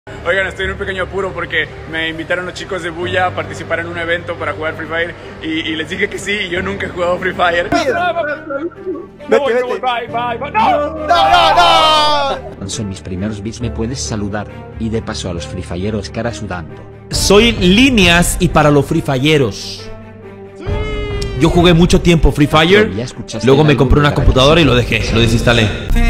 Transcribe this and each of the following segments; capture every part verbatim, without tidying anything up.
Oigan, estoy en un pequeño apuro porque me invitaron los chicos de Bulla a participar en un evento para jugar Free Fire y, y les dije que sí y yo nunca he jugado Free Fire. No, voy, no, voy, bye, bye, bye. ¡No! ¡No, no, no! Son mis primeros beats, me puedes saludar. Y de paso a los Free Fireros cara sudando. Soy líneas y para los Free Fireros. Yo jugué mucho tiempo Free Fire, luego me compré una computadora y lo dejé, lo desinstalé.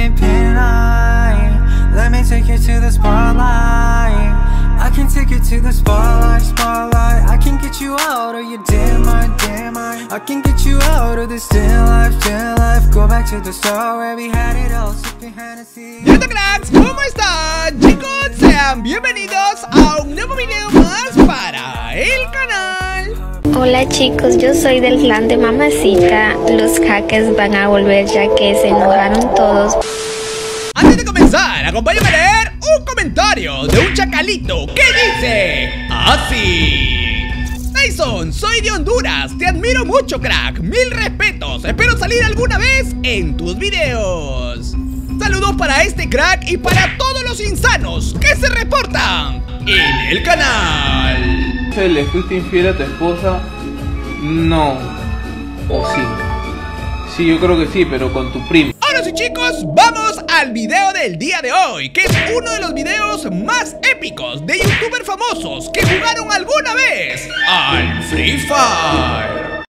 ¡Hola cracks! ¿Cómo están? Chicos, sean bienvenidos a un nuevo video más para el canal. Hola chicos, yo soy del clan de Mamacita. Los hackers van a volver ya que se enojaron todos. Antes de comenzar, acompáñame a leer un comentario de un chacalito que dice así: Tyson, soy de Honduras, te admiro mucho crack, mil respetos, espero salir alguna vez en tus videos. Saludos para este crack y para todos los insanos que se reportan en el canal. ¿Le fuiste infiel a tu esposa? No. ¿O sí? Sí, yo creo que sí, pero con tu primo. Ahora sí chicos, vamos al video del día de hoy, que es uno de los videos más épicos de youtubers famosos que jugaron alguna vez al Free Fire.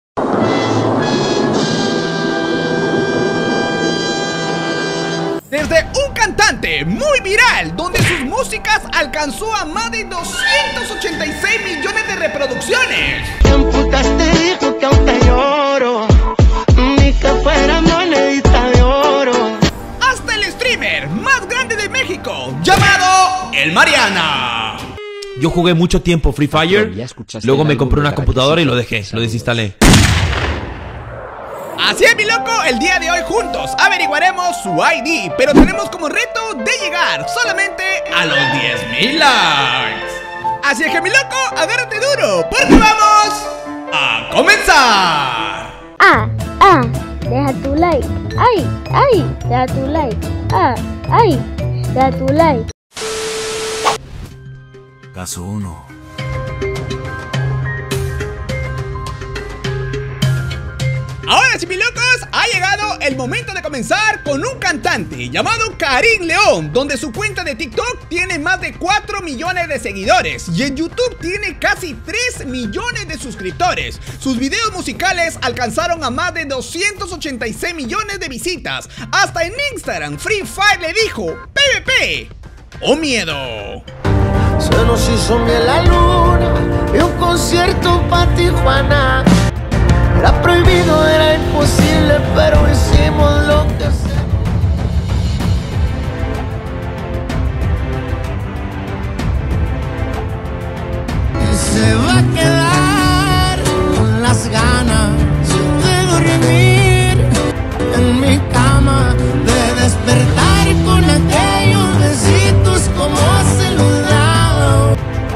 Desde un cantante muy viral, donde sus músicas alcanzó a más de doscientos ochenta y seis millones de reproducciones. ¿Quién putas te dijo que aún te lloro? Ni que fuera monedita de oro. Hasta el streamer más grande de México, llamado El Mariana. Yo jugué mucho tiempo Free Fire, luego me compré una computadora y lo dejé, lo desinstalé. Así es mi loco, el día de hoy juntos averiguaremos su I D, pero tenemos como reto de llegar solamente a los diez mil likes. Así es que mi loco, agárrate duro, porque vamos a comenzar. Ah, ah, deja tu like. Ay, ay, deja tu like. Ah, ay, deja tu like. Caso uno. Ahora sí, mis locos, ha llegado el momento de comenzar con un cantante llamado Karim León, donde su cuenta de TikTok tiene más de cuatro millones de seguidores y en YouTube tiene casi tres millones de suscriptores. Sus videos musicales alcanzaron a más de doscientos ochenta y seis millones de visitas. Hasta en Instagram, Free Fire le dijo P V P o miedo. Se nos hizo miel la luna y un concierto pa' Tijuana. Era prohibido, era imposible, pero hicimos lo que hacemos. Y se va a quedar con las ganas de dormir en mi cama, de despertar con aquellos besitos como se los daba.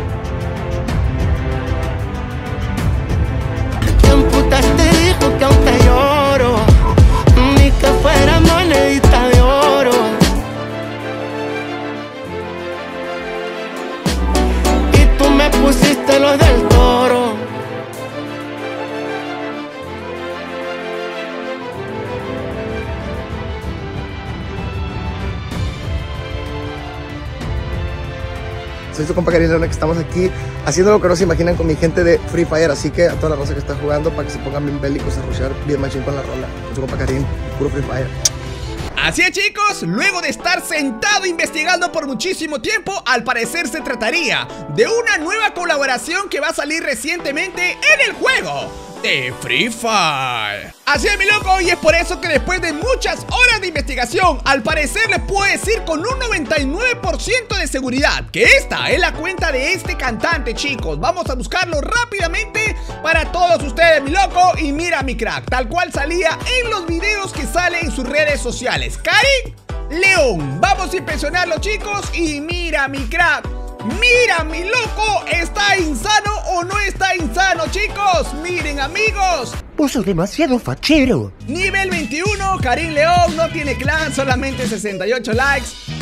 Te dijo que aún te lloro, ni que fuera monedita de oro. Y tú me pusiste lo del toro. Soy su compa Karim León, que estamos aquí haciendo lo que no se imaginan con mi gente de Free Fire. Así que a toda la raza que está jugando, para que se pongan bien bélicos a rushear bien machín con la rola. Con su compa Karim, puro Free Fire. Así es chicos, luego de estar sentado investigando por muchísimo tiempo, al parecer se trataría de una nueva colaboración que va a salir recientemente en el juego de Free Fire. Así es mi loco, y es por eso que después de muchas horas de investigación, al parecer les puedo decir con un noventa y nueve por ciento de seguridad que esta es la cuenta de este cantante, chicos. Vamos a buscarlo rápidamente para todos ustedes, mi loco. Y mira mi crack, tal cual salía en los videos que salen en sus redes sociales, Karim León. Vamos a impresionarlo chicos, y mira mi crack, mira mi loco, ¿está insano o no está insano chicos? Miren amigos, Vos sos demasiado fachero. Nivel veintiuno, Karim León, no tiene clan, solamente sesenta y ocho likes.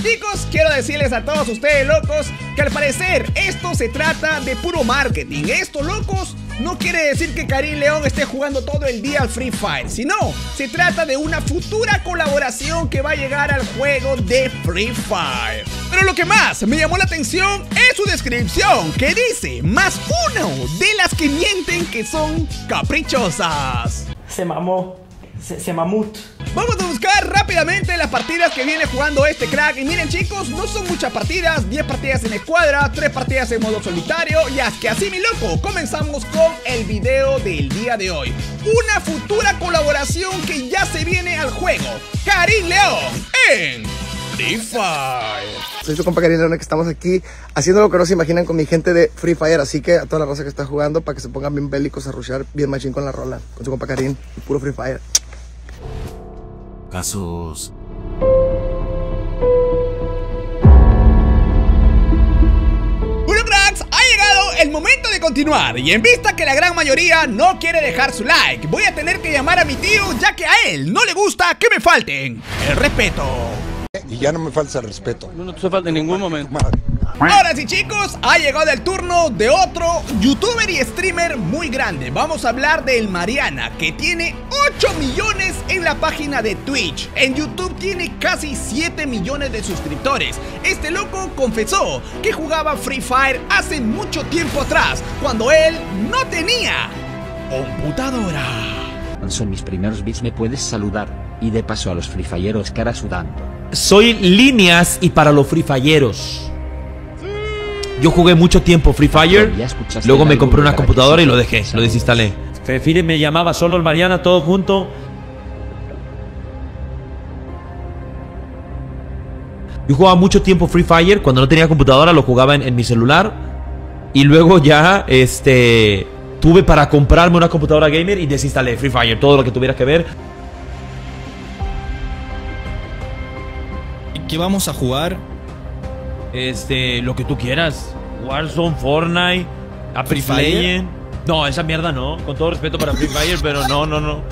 Chicos, quiero decirles a todos ustedes locos que al parecer esto se trata de puro marketing. Esto, locos, no quiere decir que Karim León esté jugando todo el día al Free Fire, sino se trata de una futura colaboración que va a llegar al juego de Free Fire. Pero lo que más me llamó la atención es su descripción, que dice más uno de las que mienten que son caprichosas. Se mamó, se, se mamut. Vamos a buscar rápidamente las partidas que viene jugando este crack. Y miren, chicos, no son muchas partidas. diez partidas en escuadra, tres partidas en modo solitario. Y es que así, mi loco, comenzamos con el video del día de hoy. Una futura colaboración que ya se viene al juego. Karim León en Free Fire. Soy su compa Karim León, que estamos aquí haciendo lo que no se imaginan con mi gente de Free Fire. Así que a toda la raza que está jugando, para que se pongan bien bélicos a rushear bien machín con la rola. Con su compa Karim, puro Free Fire. Casos. Bueno, cracks, ha llegado el momento de continuar. Y en vista que la gran mayoría no quiere dejar su like, voy a tener que llamar a mi tío, ya que a él no le gusta que me falten el respeto. Y ya no me falta el respeto. No, no te falta en ningún momento. Ahora sí, chicos, ha llegado el turno de otro youtuber y streamer muy grande. Vamos a hablar del Mariana, que tiene ocho millones en la página de Twitch. En YouTube tiene casi siete millones de suscriptores. Este loco confesó que jugaba Free Fire hace mucho tiempo atrás, cuando él no tenía computadora. Son mis primeros bits, me puedes saludar. Y de paso a los Free Fireros cara sudando. Soy líneas y para los Free Fireros. Yo jugué mucho tiempo Free Fire, luego me compré una computadora y lo dejé, lo desinstalé. Fefire me llamaba solo el Mariana, todo junto. Yo jugaba mucho tiempo Free Fire, cuando no tenía computadora lo jugaba en, en mi celular. Y luego ya, este... tuve para comprarme una computadora gamer y desinstalé Free Fire, todo lo que tuviera que ver. ¿Qué vamos a jugar? Este, lo que tú quieras. Warzone, Fortnite, Apex Legends. No, esa mierda no. Con todo respeto para Free Fire, pero no, no, no.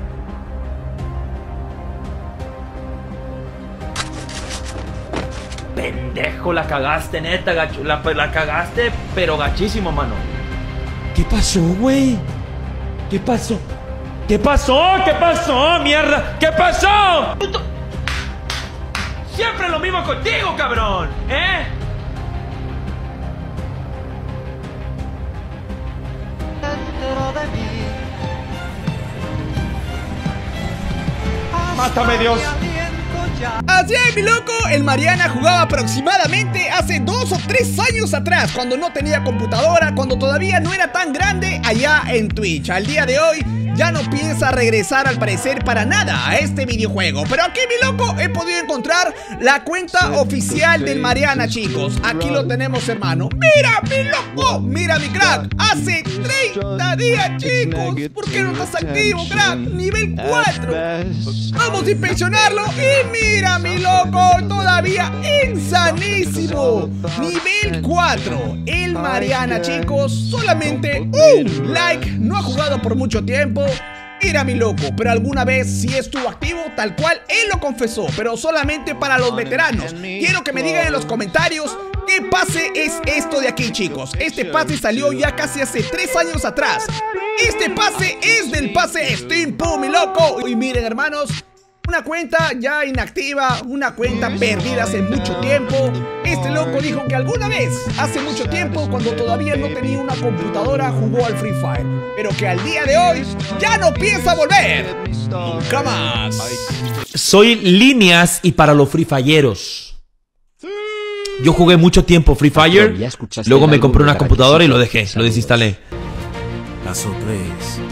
Pendejo, la cagaste, neta, gacho. La, la cagaste, pero gachísimo, mano. ¿Qué pasó, güey? ¿Qué pasó? ¿Qué pasó? ¿Qué pasó, mierda? ¿Qué pasó? Siempre lo mismo contigo, cabrón, ¿eh? Mátame, Dios. Así es, mi loco, el Mariana jugaba aproximadamente hace dos o tres años atrás, cuando no tenía computadora, cuando todavía no era tan grande allá en Twitch. Al día de hoy ya no piensa regresar al parecer para nada a este videojuego. Pero aquí, mi loco, he podido encontrar la cuenta oficial del Mariana, chicos. Aquí lo tenemos, hermano. ¡Mira, mi loco! ¡Mira, mi crack! Hace treinta días, chicos. ¿Por qué no estás activo, crack? Nivel cuatro. Vamos a inspeccionarlo. Y mira, mi loco, todavía insanísimo. Nivel cuatro. El Mariana, chicos. Solamente un like. No ha jugado por mucho tiempo. Mira, mi loco, pero alguna vez sí estuvo activo, tal cual él lo confesó, pero solamente para los veteranos. Quiero que me digan en los comentarios qué pase es esto de aquí, chicos. Este pase salió ya casi hace tres años atrás. Este pase es del pase Steam Pool, mi loco. Y miren, hermanos, una cuenta ya inactiva, una cuenta perdida hace mucho tiempo. Este loco dijo que alguna vez, hace mucho tiempo, cuando todavía no tenía una computadora, jugó al Free Fire, pero que al día de hoy ya no piensa volver nunca más. Soy líneas y para los Free Fireros. Yo jugué mucho tiempo Free Fire, luego me compré una computadora y lo dejé, lo desinstalé. Caso tres.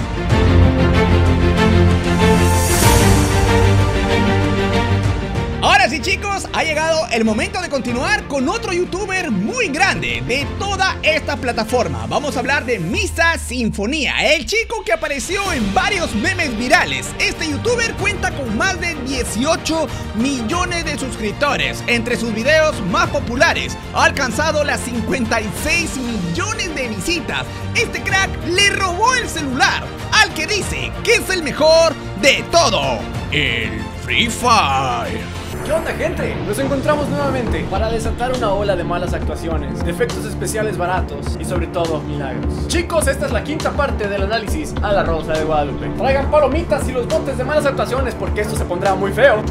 Ahora sí, chicos, ha llegado el momento de continuar con otro youtuber muy grande de toda esta plataforma. Vamos a hablar de Misa Sinfonía, el chico que apareció en varios memes virales. Este youtuber cuenta con más de dieciocho millones de suscriptores. Entre sus videos más populares ha alcanzado las cincuenta y seis millones de visitas. Este crack le robó el celular al que dice que es el mejor de todo, el Free Fire. ¿Qué onda, gente? Nos encontramos nuevamente para desatar una ola de malas actuaciones, de efectos especiales baratos y sobre todo milagros. Chicos, esta es la quinta parte del análisis a la Rosa de Guadalupe. Traigan palomitas y los botes de malas actuaciones porque esto se pondrá muy feo.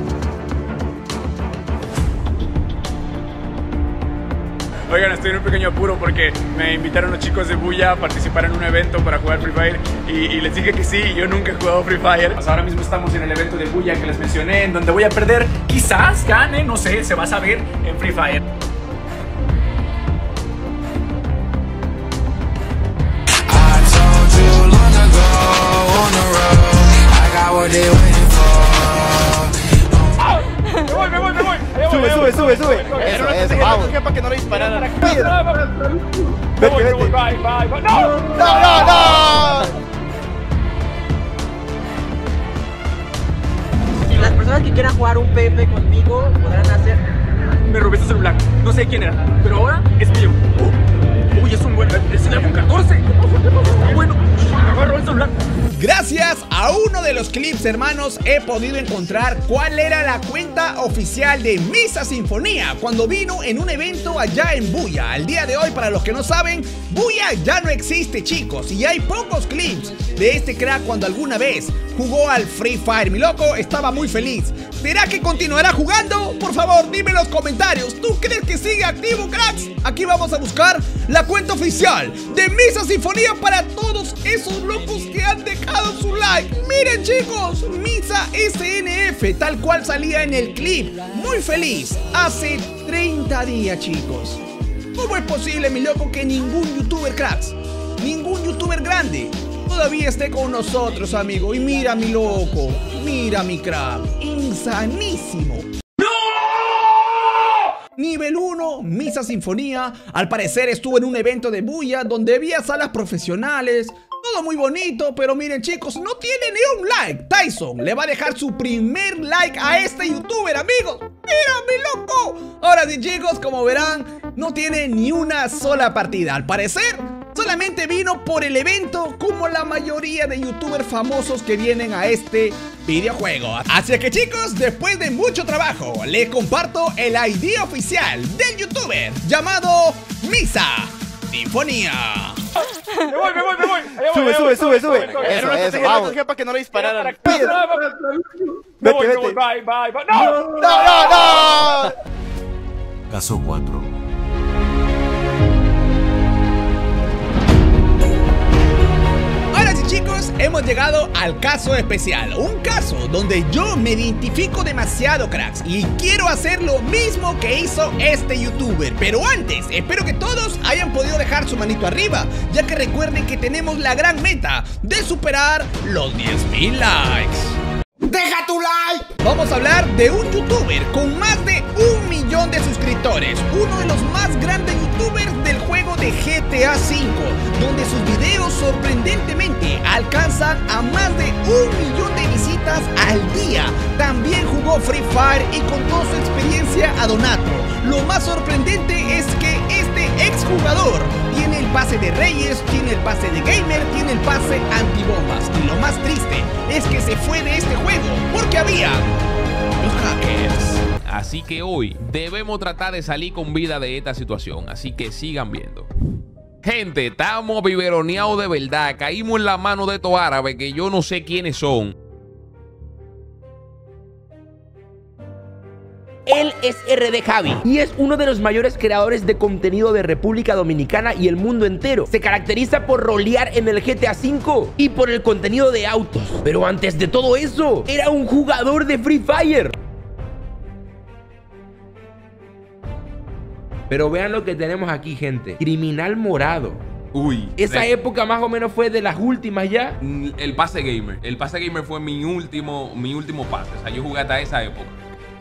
Oigan, estoy en un pequeño apuro porque me invitaron los chicos de Booyah a participar en un evento para jugar Free Fire y, y les dije que sí, y yo nunca he jugado Free Fire. Pues ahora mismo estamos en el evento de Booyah que les mencioné, en donde voy a perder, quizás gane, no sé, se va a saber en Free Fire. Me voy, me voy, me voy. Sube, sube, sube, sube. Eso, eso, vamos. Para que no le dispararan. Me voy, me voy, bye, bye, bye. ¡No! ¡No, no, no! Las personas que quieran jugar un P V P conmigo podrán hacer... Me robé este celular, no sé quién era, pero ahora es mío. Uh, uy, es un buen... es el iPhone catorce. Está bueno. Me voy a robar el celular. Gracias a uno de los clips, hermanos, he podido encontrar cuál era la cuenta oficial de Misa Sinfonía cuando vino en un evento allá en Booyah. Al día de hoy, para los que no saben, Booyah ya no existe, chicos, y hay pocos clips de este crack cuando alguna vez jugó al Free Fire. Mi loco estaba muy feliz. ¿Será que continuará jugando? Por favor, dime en los comentarios. ¿Tú crees que sigue activo, cracks? Aquí vamos a buscar la cuenta oficial de Misa Sinfonía para todos esos locos que han dejado su like. Miren, chicos, Misa S N F, tal cual salía en el clip. Muy feliz. Hace treinta días, chicos. ¿Cómo es posible, mi loco, que ningún youtuber, cracks, ningún youtuber grande todavía esté con nosotros, amigo? Y mira, mi loco, mira, mi crack, insanísimo. Nivel uno, Misa Sinfonía, al parecer estuvo en un evento de Booyah donde había salas profesionales, todo muy bonito, pero miren, chicos, no tiene ni un like. Tyson le va a dejar su primer like a este youtuber, amigos. Mira, mi loco. Ahora sí, chicos, como verán, no tiene ni una sola partida. Al parecer, solamente vino por el evento, como la mayoría de youtubers famosos que vienen a este videojuego. Así que, chicos, después de mucho trabajo, les comparto el I D oficial del youtuber llamado Misa Sinfonía. Me voy, me voy, me voy. Sube, sube, sube, sube. Eso, eso, vamos. Para que no le dispararan. Me voy, me voy, bye, bye, bye. ¡No! ¡No, no, no! Caso cuatro. Ahora sí, chicos, hemos llegado al caso especial. Un caso donde yo me identifico demasiado, cracks, y quiero hacer lo mismo que hizo este youtuber. Pero antes, espero que todos hayan podido dejar su manito arriba, ya que recuerden que tenemos la gran meta de superar los diez mil likes. ¡Deja tu like! Vamos a hablar de un youtuber con más de un millón de suscriptores, uno de los más grandes youtubers del juego de G T A cinco, donde sus videos sorprendentemente alcanzan a más de un millón de visitas al día. También jugó Free Fire y contó su experiencia a Donato. Lo más sorprendente es que este exjugador tiene el pase de Reyes, tiene el pase de Gamer, tiene el pase antibombas. Y lo más triste es que se fue de este juego porque había los hackers. Así que hoy debemos tratar de salir con vida de esta situación. Así que sigan viendo. Gente, estamos biberoneados de verdad. Caímos en la mano de estos árabes que yo no sé quiénes son. Él es R D Javi y es uno de los mayores creadores de contenido de República Dominicana y el mundo entero. Se caracteriza por rolear en el G T A cinco y por el contenido de autos. Pero antes de todo eso, era un jugador de Free Fire. Pero vean lo que tenemos aquí, gente. Criminal morado. Uy. Esa de... época más o menos fue de las últimas ya. El pase gamer. El pase gamer fue mi último, mi último pase. O sea, yo jugué hasta esa época.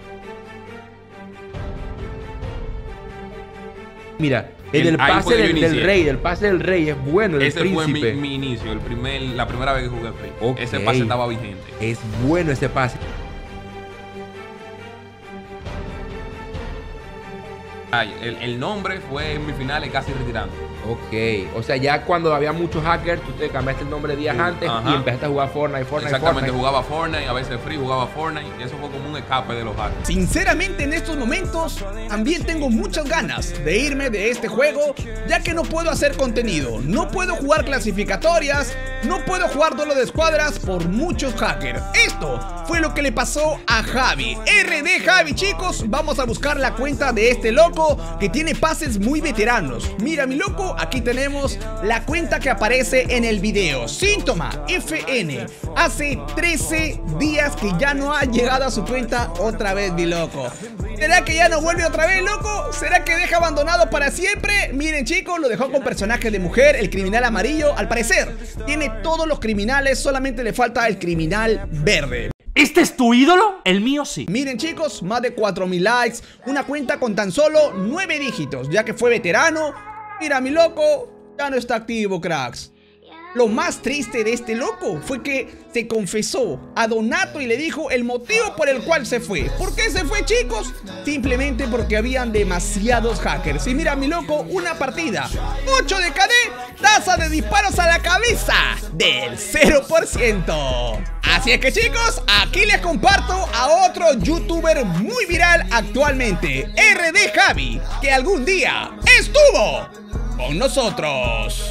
Mira, el, el pase del, del rey, el pase del rey es bueno, del Ese príncipe. fue mi, mi inicio, el primer, la primera vez que jugué Free. Okay. Ese pase estaba vigente. Es bueno ese pase. Ay, el, el nombre fue en mis finales casi retirando. Ok, o sea, ya cuando había muchos hackers, tú te cambiaste el nombre días Sí, antes ajá. y empezaste a jugar Fortnite, Fortnite, Exactamente, Fortnite. jugaba Fortnite, a veces Free, jugaba Fortnite, y eso fue como un escape de los hackers. Sinceramente, en estos momentos también tengo muchas ganas de irme de este juego, ya que no puedo hacer contenido, no puedo jugar clasificatorias, no puedo jugar duelo de escuadras por muchos hackers. Esto fue lo que le pasó a Javi. R D Javi, chicos, vamos a buscar la cuenta de este loco que tiene pases muy veteranos. Mira, mi loco, aquí tenemos la cuenta que aparece en el video. Síntoma F N. Hace trece días que ya no ha llegado a su cuenta otra vez, mi loco. ¿Será que ya no vuelve otra vez, loco? ¿Será que deja abandonado para siempre? Miren, chicos, lo dejó con personaje de mujer, el criminal amarillo. Al parecer, tiene todos los criminales, solamente le falta el criminal verde. ¿Este es tu ídolo? El mío sí. Miren, chicos, más de cuatro mil likes, una cuenta con tan solo nueve dígitos, ya que fue veterano. Mira, mi loco, ya no está activo, cracks. Lo más triste de este loco fue que se confesó a Donato y le dijo el motivo por el cual se fue. ¿Por qué se fue, chicos? Simplemente porque habían demasiados hackers. Y mira, mi loco, una partida ocho de K D, tasa de disparos a la cabeza del cero por ciento. Así es que, chicos, aquí les comparto a otro youtuber muy viral actualmente, R D Javi, que algún día estuvo con nosotros.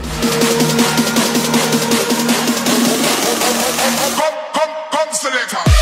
Come, come, come, selector.